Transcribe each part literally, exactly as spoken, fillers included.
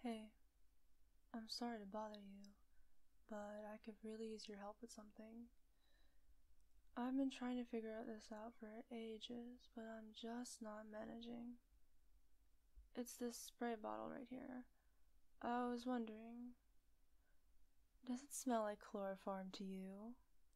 Hey, I'm sorry to bother you, but I could really use your help with something. I've been trying to figure out this out for ages, but I'm just not managing. It's this spray bottle right here. I was wondering, does it smell like chloroform to you?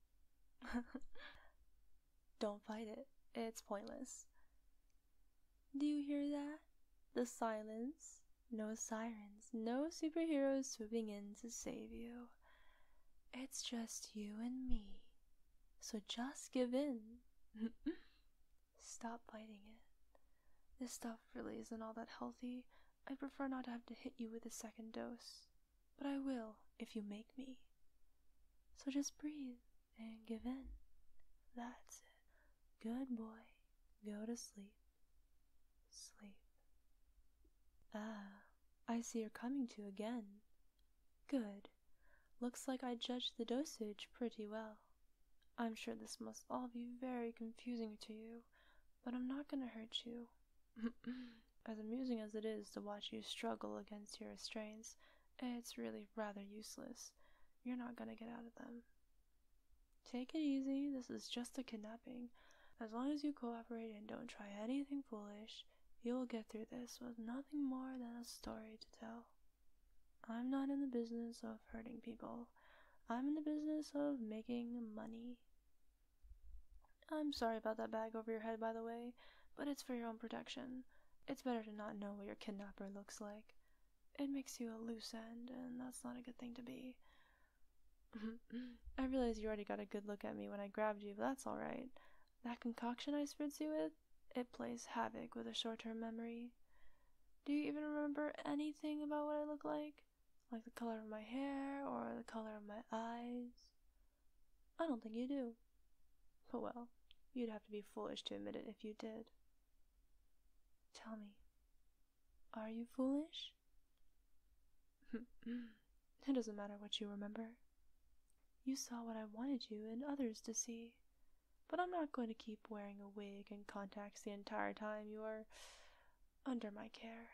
Don't fight it. It's pointless. Do you hear that? The silence. No sirens. No superheroes swooping in to save you. It's just you and me. So just give in. Stop fighting it. This stuff really isn't all that healthy. I'd prefer not to have to hit you with a second dose. But I will, if you make me. So just breathe and give in. That's it. Good boy. Go to sleep. Sleep. Ah, I see you're coming to again. Good. Looks like I judged the dosage pretty well. I'm sure this must all be very confusing to you, but I'm not gonna hurt you. As amusing as it is to watch you struggle against your restraints, it's really rather useless. You're not gonna get out of them. Take it easy, this is just a kidnapping. As long as you cooperate and don't try anything foolish, you'll get through this with nothing more than a story to tell. I'm not in the business of hurting people. I'm in the business of making money. I'm sorry about that bag over your head, by the way, but it's for your own protection. It's better to not know what your kidnapper looks like. It makes you a loose end, and that's not a good thing to be. I realize you already got a good look at me when I grabbed you, but that's alright. That concoction I spritz you with, it plays havoc with a short-term memory. Do you even remember anything about what I look like? Like the color of my hair, or the color of my eyes? I don't think you do. But well, you'd have to be foolish to admit it if you did. Tell me, are you foolish? It doesn't matter what you remember. You saw what I wanted you and others to see. But I'm not going to keep wearing a wig and contacts the entire time you are under my care.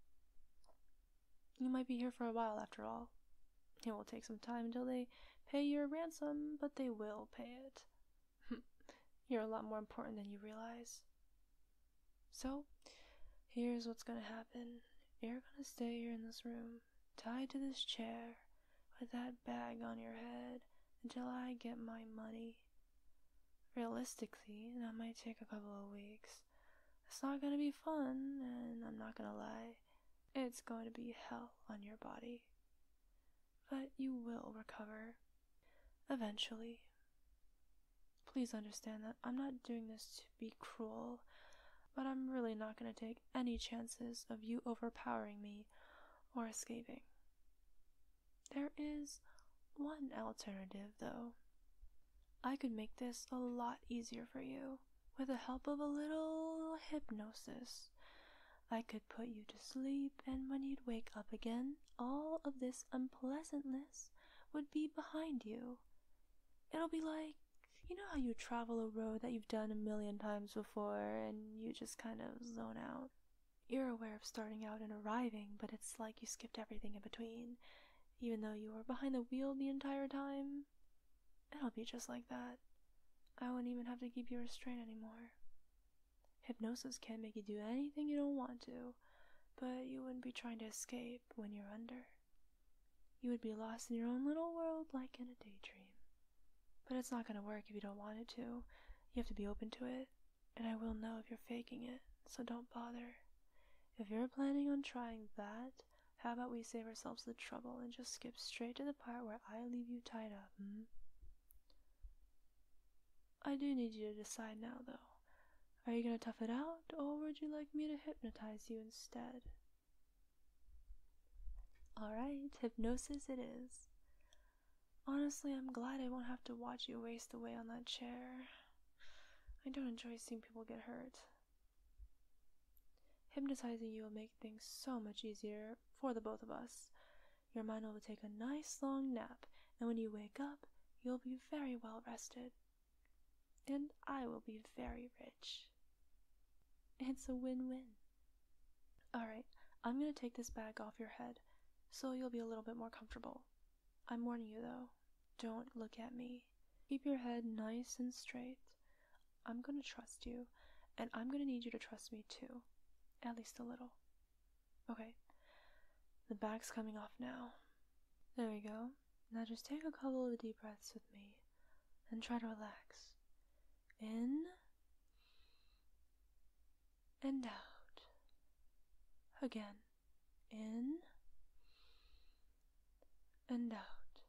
You might be here for a while after all. It will take some time until they pay your ransom, but they will pay it. You're a lot more important than you realize. So, here's what's gonna happen. You're gonna stay here in this room, tied to this chair, with that bag on your head, until I get my money. Realistically, that might take a couple of weeks. It's not gonna be fun, and I'm not gonna lie, it's going to be hell on your body. But you will recover. Eventually. Please understand that I'm not doing this to be cruel, but I'm really not going to take any chances of you overpowering me or escaping. There is one alternative, though. I could make this a lot easier for you, with the help of a little hypnosis. I could put you to sleep, and when you'd wake up again, all of this unpleasantness would be behind you. It'll be like, you know how you travel a road that you've done a million times before, and you just kind of zone out? You're aware of starting out and arriving, but it's like you skipped everything in between, even though you were behind the wheel the entire time. It'll be just like that. I won't even have to keep you restrained anymore. Hypnosis can't make you do anything you don't want to, but you wouldn't be trying to escape when you're under. You would be lost in your own little world like in a daydream. But it's not going to work if you don't want it to. You have to be open to it, and I will know if you're faking it, so don't bother. If you're planning on trying that, how about we save ourselves the trouble and just skip straight to the part where I leave you tied up, hmm? I do need you to decide now, though. Are you going to tough it out, or would you like me to hypnotize you instead? Alright, hypnosis it is. Honestly, I'm glad I won't have to watch you waste away on that chair. I don't enjoy seeing people get hurt. Hypnotizing you will make things so much easier for the both of us. Your mind will take a nice long nap, and when you wake up, you'll be very well rested. And I will be very rich. It's a win-win. Alright, I'm gonna take this bag off your head. so you'll be a little bit more comfortable. I'm warning you though, don't look at me. Keep your head nice and straight. I'm gonna trust you, and I'm gonna need you to trust me too, at least a little. Okay, the back's coming off now. There we go. Now just take a couple of deep breaths with me and try to relax. In and out. Again. In and out.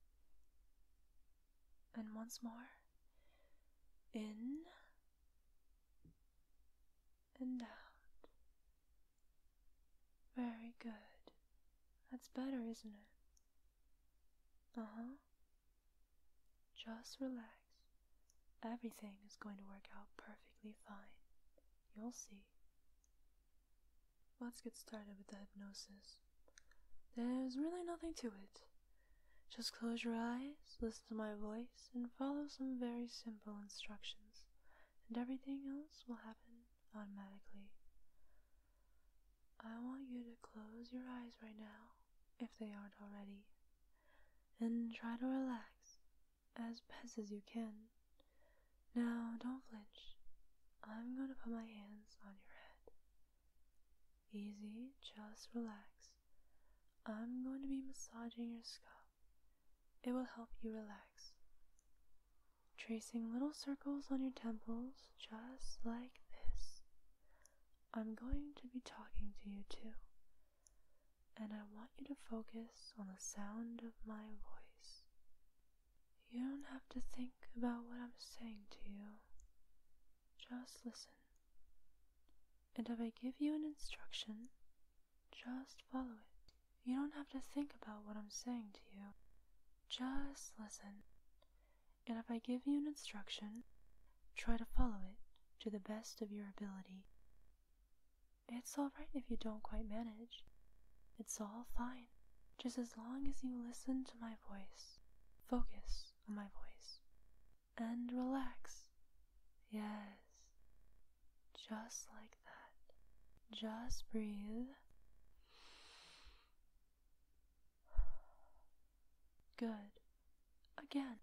And once more. In and out. Very good. That's better, isn't it? Uh-huh. Just relax. Everything is going to work out perfectly fine. You'll see. Let's get started with the hypnosis. There's really nothing to it. Just close your eyes, listen to my voice, and follow some very simple instructions, and everything else will happen automatically. I want you to close your eyes right now, if they aren't already, and try to relax as best as you can. Now, don't flinch. I'm going to put my hands on your head. Easy, just relax. I'm going to be massaging your scalp. It will help you relax. Tracing little circles on your temples, just like this. I'm going to be talking to you too. And I want you to focus on the sound of my voice. You don't have to think about what I'm saying to you. Just listen. And if I give you an instruction, just follow it. You don't have to think about what I'm saying to you. Just listen. And if I give you an instruction, try to follow it to the best of your ability. It's alright if you don't quite manage. It's all fine, just as long as you listen to my voice, focus on my voice, and relax. Yes, just like that. Just breathe. Good. Again.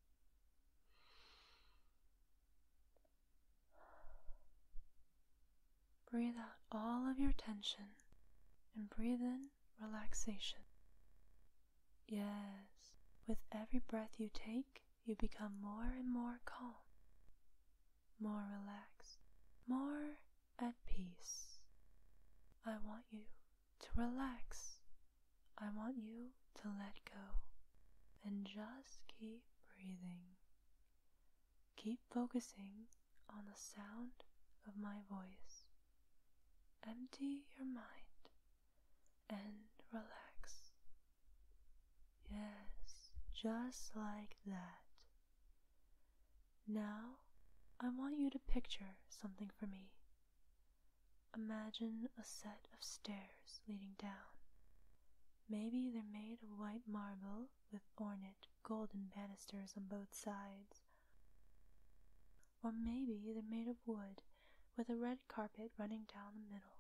Breathe out all of your tension and breathe in relaxation. Yes, with every breath you take, you become more and more calm, more relaxed, more at peace. I want you to relax. I want you to let go and just keep breathing. Keep focusing on the sound of my voice. Empty your mind and relax. Yes, just like that. Now, I want you to picture something for me. Imagine a set of stairs leading down. Maybe they're made of white marble with ornate golden banisters on both sides. Or maybe they're made of wood with a red carpet running down the middle.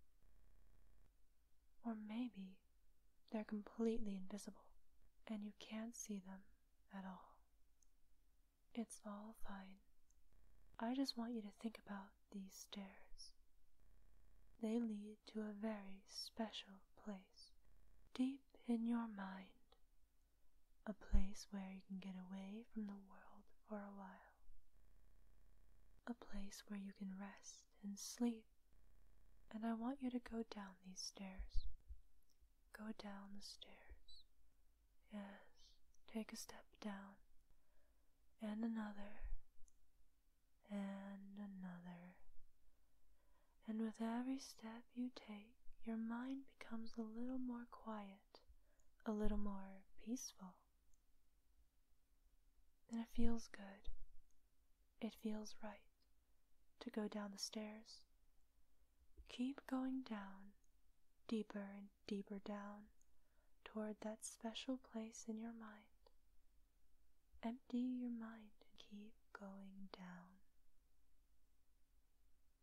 Or maybe they're completely invisible and you can't see them at all. It's all fine. I just want you to think about these stairs. They lead to a very special place, deep in your mind. A place where you can get away from the world for a while. A place where you can rest and sleep. And I want you to go down these stairs. Go down the stairs. Yes, take a step down. And another. And another. And with every step you take, your mind becomes a little more quiet, a little more peaceful. And it feels good. It feels right to go down the stairs. Keep going down, deeper and deeper down, toward that special place in your mind. Empty your mind and keep going down.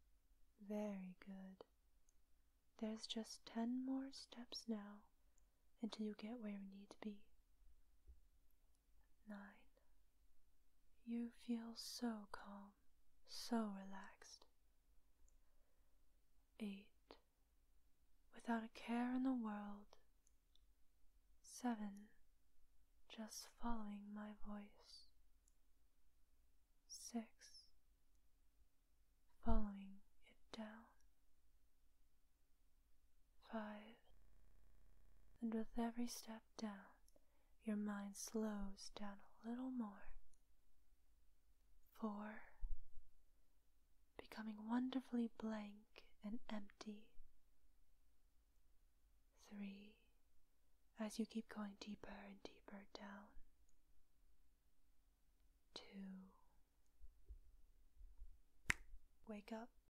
Very good. There's just ten more steps now, until you get where you need to be. Nine. You feel so calm, so relaxed. Eight. Without a care in the world. Seven. Just following my voice. Six. Following it down. Five. And with every step down, your mind slows down a little more. Four. Becoming wonderfully blank and empty. Three. As you keep going deeper and deeper down. Two. Wake up.